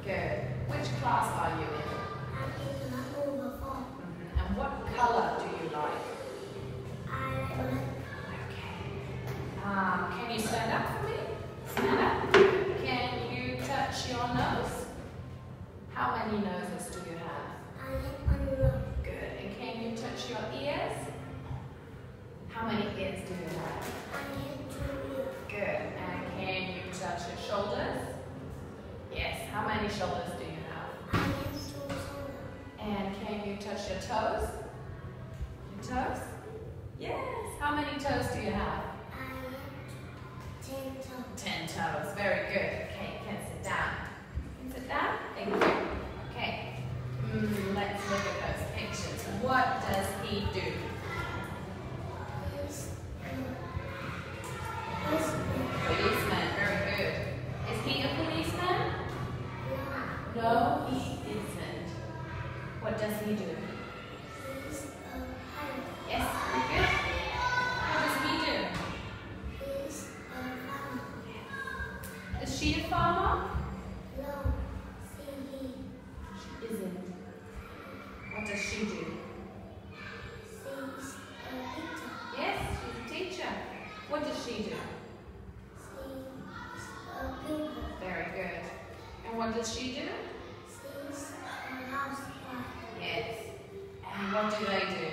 Good. Which class are you in? I'm in class number 4. And what color do you like? I like black. Okay. Can you stand up for me? Stand up. Can you touch your nose? How many noses do you have? I have one nose. Good. And can you touch your ears? How many ears do you have? I have 2 ears. Good. And can you touch your shoulders? Yes. How many shoulders do you have? I have 2 shoulders. And can you touch your toes? Your toes? Yes. How many toes do you have? I have 10 toes. 10 toes. Very good. Okay, you can sit down. You can sit down? Thank you. Okay. Let's look at those pictures. What does he do? Policeman. Very good. Is he a policeman? No, he isn't. What does he do? He's a pilot. Yes, very good. What does he do? He's a farmer. Is she a farmer? No, he. She isn't. What does she do? She's a teacher. Yes, she's a teacher. What does she do? She's a pupil. Very good. And what does she do? She's a housewife. Yes. And what do they do?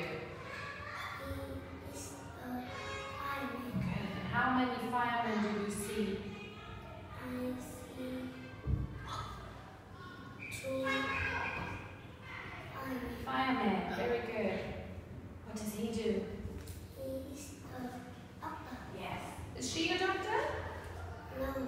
He is a fireman. Good. And how many firemen do you see? I see 2 firemen. Firemen. Very good. What does he do? He's a doctor. Yes. Is she a doctor? No,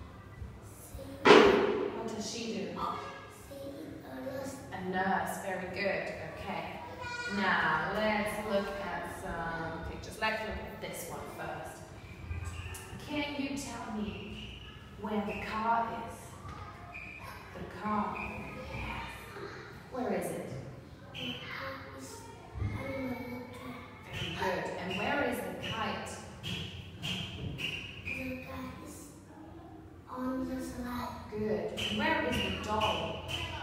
What does she do? she is a nurse. A nurse. Very good. Okay. Now let's look at some pictures. Let's look at this one first. Can you tell me where the car is? The car. Yes. Where is it? The car is on the track. Very good. And where is the kite? The car is on the slide. Good. And where is the doll?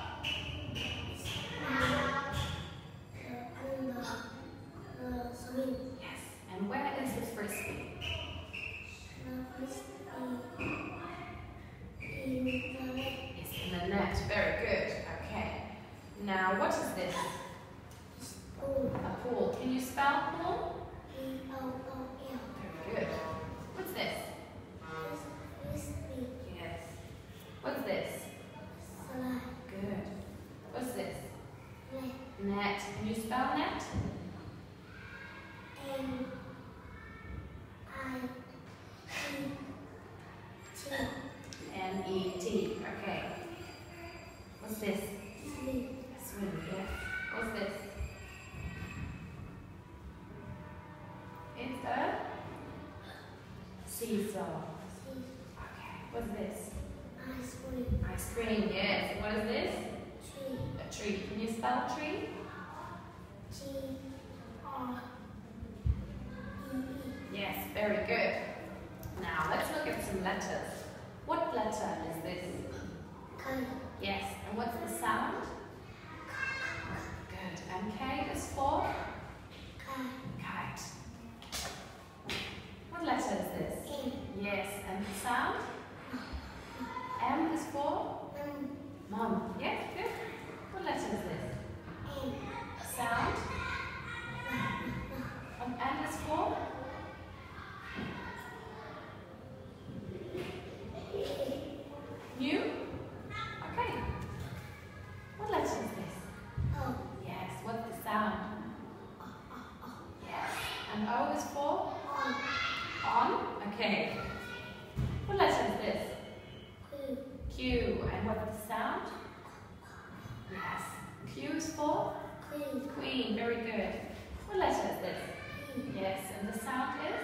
On the swing. Yes. And where is the frisbee? The frisbee in the net. It's in the net. Very good. Okay. Now what is this? Pool. A pool. Can you spell pool? P-O-O-L. Very good. What's this? Frisbee. Yes. What's this? Slide. Good. What's this? Net. Net. Can you spell net? N-I-E-T. N-E-T. Okay. What's this? Sleep. Swim. Yes. What's this? It's a seesaw. See. Okay. What's this? Ice cream. Ice cream. Yes. What is this? Tree. A tree. Can you spell tree? T-R-E-E. Yes. Very good. Now let's look at some letters. What letter is this? K. Yes. And what's the sound? Good. And K is for? K. Kite. What letter is this? M. Yes. And the sound? M is for? M. Mum. Yes. Good. What letter is this? M. Sound? And N is for? New? Okay. What letter is this? O. Yes. What's the sound? Yes. And O is for? On. On? Okay. What letter is this? Q. Q. And what's the sound? Yes. Q is for? Queen. Queen. Very good. What letter is this? P. Yes. And the sound is?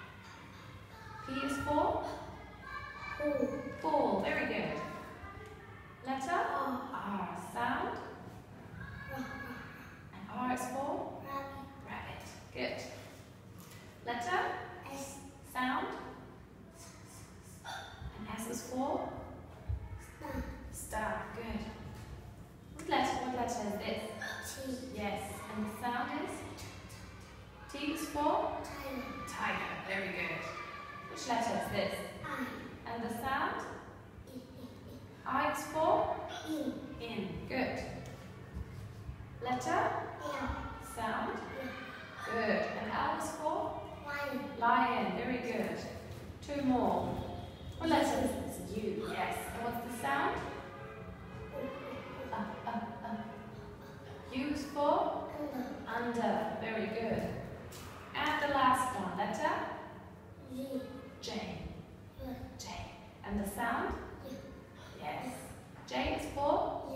P is for? Pool. Ball. Very good. Letter? R. R. Sound? And R is for? Rabbit. Rabbit. Good. Letter? S. Sound? And S is for? Star. Star. Good. T is for? Tiger. Tiger. Very good. Which letter is this? I. And the sound? I. I is for? In. In. Good. Letter? L. Sound? Good. And L is for? Lion. Lion. Very good. Two more. What letter is this? U. Yes. And what's the sound? U is for? Under. Under. Very good. And the last one. Letter? G. J. Good. J. And the sound? Yeah. Yes. J is for?